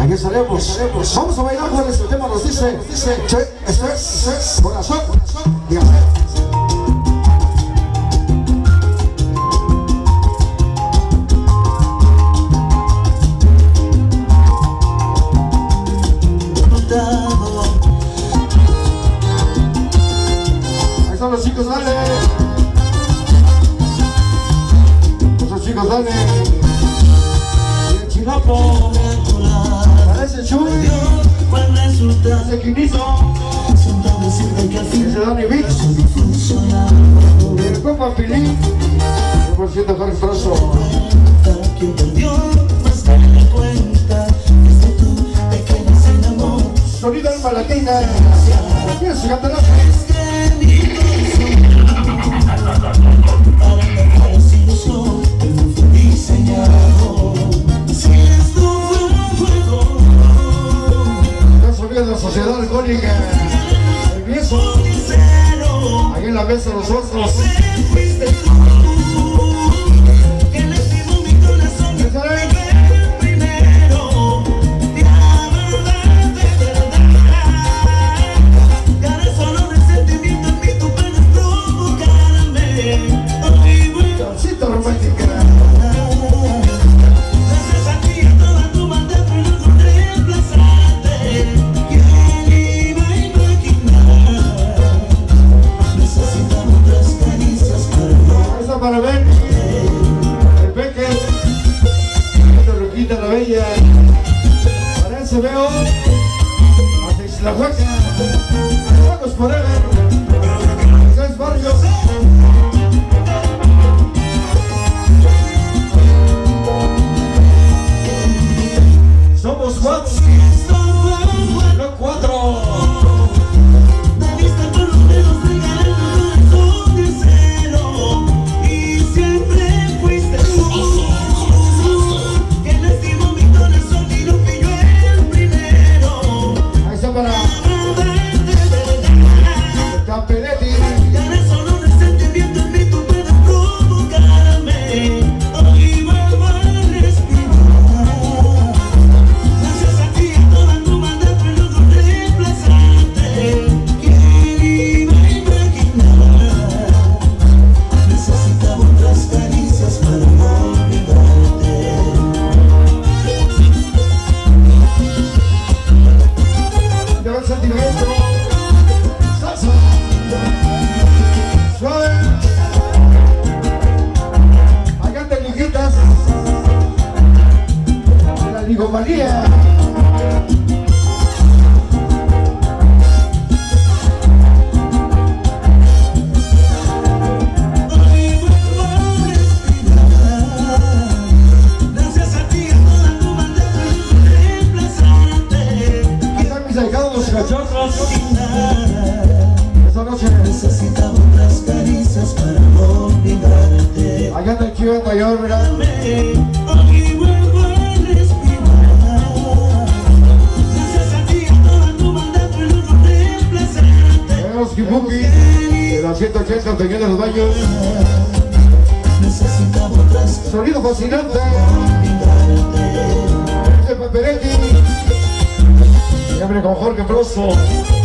Aquí salimos. Vamos a bailar con este tema, nos dice, che, corazón, y así. Ahí están los chicos, dale. Esos chicos, dale. Y el Chinapo. Parece Chuy. Ese Quinizo. Ese Dani Vix. El compa Pilín. 100% Jorge Trozo. Sonido Alma Latina. ¿Quieres cantar? La sociedad alcohólica, el viejo, aquí en la mesa de nosotros. Cancita romántica. Para ver el Peque, esta Ruquita la Bella, para ese veo, hasta Islahuaca, vamos por él, tres barrios. Somos cuatro, no cuatro. María. Gracias a ti, a toda tu banda, reemplazarte. Aquí están mis ahijados los cachorros. Esta noche necesitaba otras caricias para olvidarte. Allá está el chivo mayor, mira. Kibuki, de la 180 Peñón de los Baños. Sonido fascinante. Ese Paperetti. Y abre con Jorge Broso.